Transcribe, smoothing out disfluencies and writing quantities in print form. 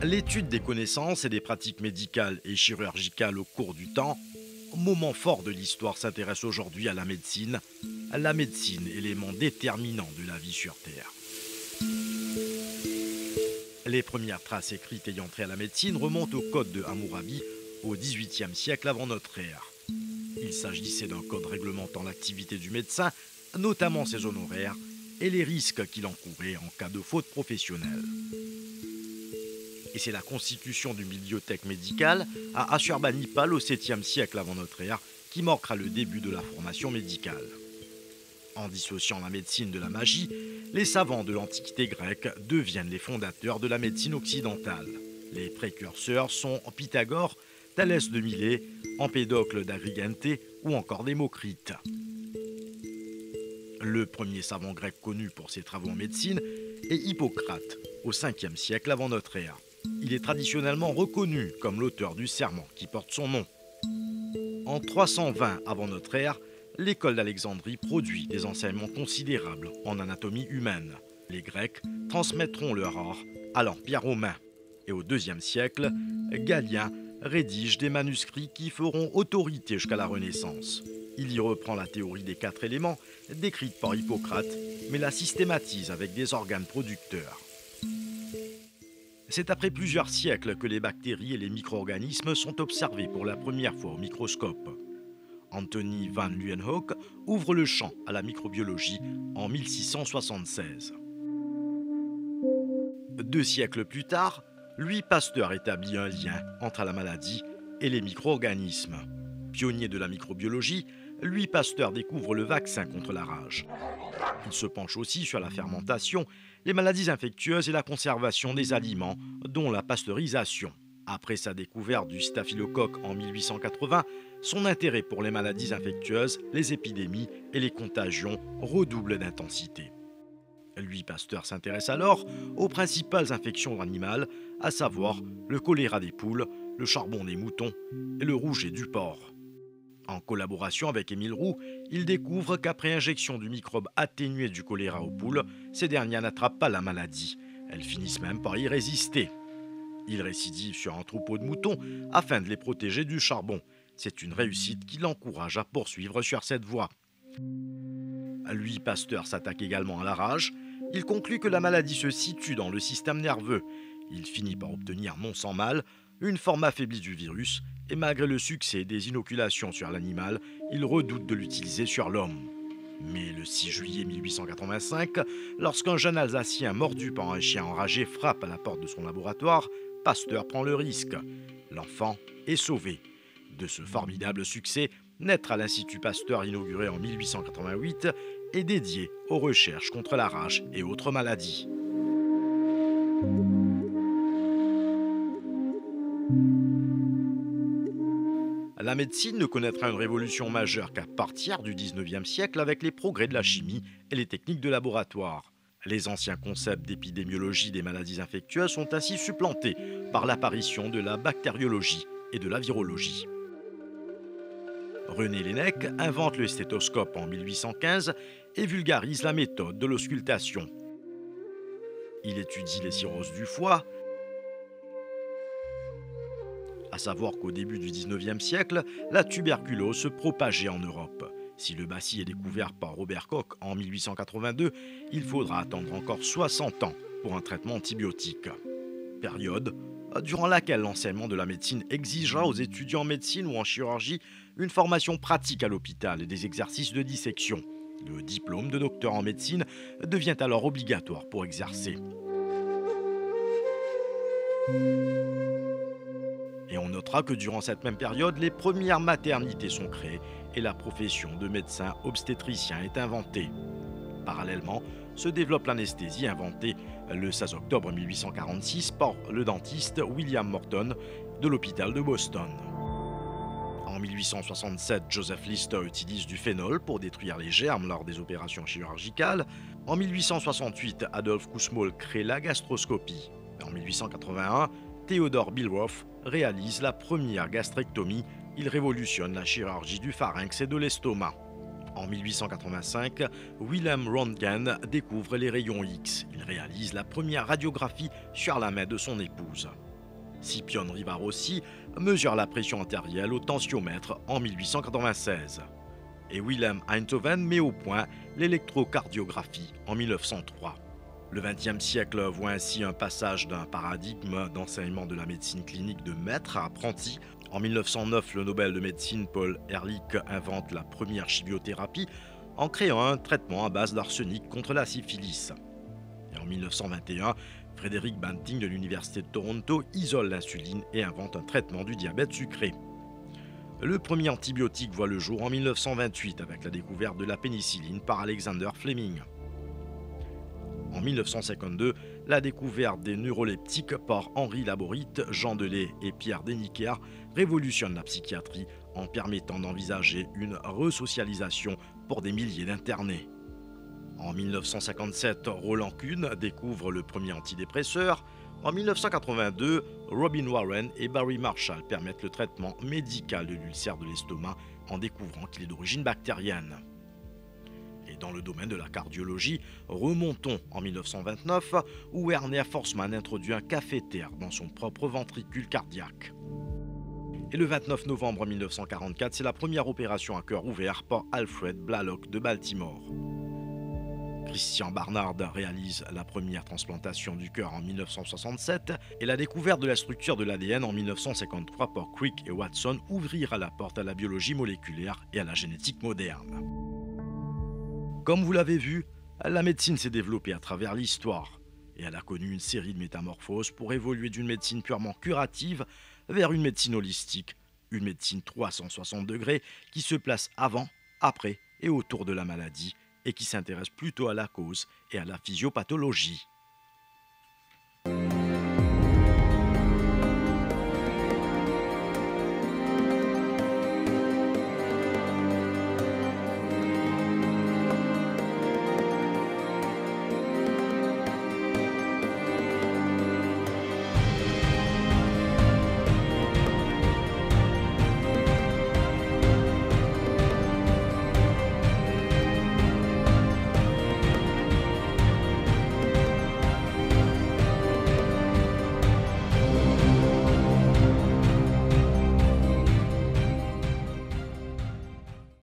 L'étude des connaissances et des pratiques médicales et chirurgicales au cours du temps, moment fort de l'histoire, s'intéresse aujourd'hui à la médecine, élément déterminant de la vie sur Terre. Les premières traces écrites ayant trait à la médecine remontent au code de Hammurabi au XVIIIe siècle avant notre ère. Il s'agissait d'un code réglementant l'activité du médecin, notamment ses honoraires et les risques qu'il encourait en cas de faute professionnelle. Et c'est la constitution d'une bibliothèque médicale à Ashurbanipal au 7e siècle avant notre ère qui marquera le début de la formation médicale. En dissociant la médecine de la magie, les savants de l'Antiquité grecque deviennent les fondateurs de la médecine occidentale. Les précurseurs sont Pythagore, Thalès de Milet, Empédocle d'Agrigente ou encore Démocrite. Le premier savant grec connu pour ses travaux en médecine est Hippocrate, au 5e siècle avant notre ère. Il est traditionnellement reconnu comme l'auteur du serment qui porte son nom. En 320 avant notre ère, l'école d'Alexandrie produit des enseignements considérables en anatomie humaine. Les Grecs transmettront leur art à l'Empire romain. Et au 2e siècle, Galien rédige des manuscrits qui feront autorité jusqu'à la Renaissance. Il y reprend la théorie des 4 éléments décrite par Hippocrate, mais la systématise avec des organes producteurs. C'est après plusieurs siècles que les bactéries et les micro-organismes sont observés pour la première fois au microscope. Anthony van Leeuwenhoek ouvre le champ à la microbiologie en 1676. 2 siècles plus tard, Louis Pasteur établit un lien entre la maladie et les micro-organismes. Pionnier de la microbiologie, Louis Pasteur découvre le vaccin contre la rage. Il se penche aussi sur la fermentation, les maladies infectieuses et la conservation des aliments, dont la pasteurisation. Après sa découverte du staphylocoque en 1880, son intérêt pour les maladies infectieuses, les épidémies et les contagions redouble d'intensité. Louis Pasteur s'intéresse alors aux principales infections animales, à savoir le choléra des poules, le charbon des moutons et le rouget du porc. En collaboration avec Émile Roux, il découvre qu'après injection du microbe atténué du choléra aux poules, ces dernières n'attrapent pas la maladie. Elles finissent même par y résister. Il récidive sur un troupeau de moutons afin de les protéger du charbon. C'est une réussite qui l'encourage à poursuivre sur cette voie. Louis Pasteur s'attaque également à la rage. Il conclut que la maladie se situe dans le système nerveux. Il finit par obtenir, non sans mal, une forme affaiblie du virus, et malgré le succès des inoculations sur l'animal, il redoute de l'utiliser sur l'homme. Mais le 6 juillet 1885, lorsqu'un jeune Alsacien mordu par un chien enragé frappe à la porte de son laboratoire, Pasteur prend le risque. L'enfant est sauvé. De ce formidable succès, naîtra l'Institut Pasteur inauguré en 1888 et dédié aux recherches contre la rage et autres maladies. La médecine ne connaîtra une révolution majeure qu'à partir du 19e siècle avec les progrès de la chimie et les techniques de laboratoire. Les anciens concepts d'épidémiologie des maladies infectieuses sont ainsi supplantés par l'apparition de la bactériologie et de la virologie. René Laennec invente le stéthoscope en 1815 et vulgarise la méthode de l'auscultation. Il étudie les cirrhoses du foie, à savoir qu'au début du 19e siècle, la tuberculose se propageait en Europe. Si le bacille est découvert par Robert Koch en 1882, il faudra attendre encore 60 ans pour un traitement antibiotique. Période durant laquelle l'enseignement de la médecine exigera aux étudiants en médecine ou en chirurgie une formation pratique à l'hôpital et des exercices de dissection. Le diplôme de docteur en médecine devient alors obligatoire pour exercer. Et on notera que durant cette même période, les premières maternités sont créées et la profession de médecin obstétricien est inventée. Parallèlement, se développe l'anesthésie inventée le 16 octobre 1846 par le dentiste William Morton de l'hôpital de Boston. En 1867, Joseph Lister utilise du phénol pour détruire les germes lors des opérations chirurgicales. En 1868, Adolphe Kussmaul crée la gastroscopie. En 1881, Theodore Billroth réalise la première gastrectomie. Il révolutionne la chirurgie du pharynx et de l'estomac. En 1885, Wilhelm Röntgen découvre les rayons X. Il réalise la première radiographie sur la main de son épouse. Scipione Rivarossi mesure la pression artérielle au tensiomètre en 1896. Et Wilhelm Einthoven met au point l'électrocardiographie en 1903. Le XXe siècle voit ainsi un passage d'un paradigme d'enseignement de la médecine clinique de maître à apprenti. En 1909, le Nobel de médecine Paul Ehrlich invente la première chimiothérapie en créant un traitement à base d'arsenic contre la syphilis. Et en 1921, Frédéric Banting de l'Université de Toronto isole l'insuline et invente un traitement du diabète sucré. Le premier antibiotique voit le jour en 1928 avec la découverte de la pénicilline par Alexander Fleming. En 1952, la découverte des neuroleptiques par Henri Laborit, Jean Delay et Pierre Deniker révolutionne la psychiatrie en permettant d'envisager une resocialisation pour des milliers d'internés. En 1957, Roland Kuhn découvre le premier antidépresseur. En 1982, Robin Warren et Barry Marshall permettent le traitement médical de l'ulcère de l'estomac en découvrant qu'il est d'origine bactérienne. Et dans le domaine de la cardiologie, remontons en 1929 où Werner Forssmann introduit un cathéter dans son propre ventricule cardiaque. Et le 29 novembre 1944, c'est la première opération à cœur ouvert par Alfred Blalock de Baltimore. Christian Barnard réalise la première transplantation du cœur en 1967 et la découverte de la structure de l'ADN en 1953 par Crick et Watson ouvrira la porte à la biologie moléculaire et à la génétique moderne. Comme vous l'avez vu, la médecine s'est développée à travers l'histoire et elle a connu une série de métamorphoses pour évoluer d'une médecine purement curative vers une médecine holistique, une médecine 360 degrés qui se place avant, après et autour de la maladie et qui s'intéresse plutôt à la cause et à la physiopathologie.